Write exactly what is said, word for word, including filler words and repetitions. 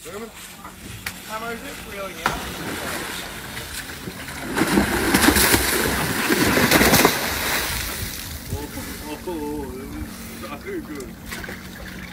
German. Hammer is it? Reeling out. Oh, oh, oh, that is so good.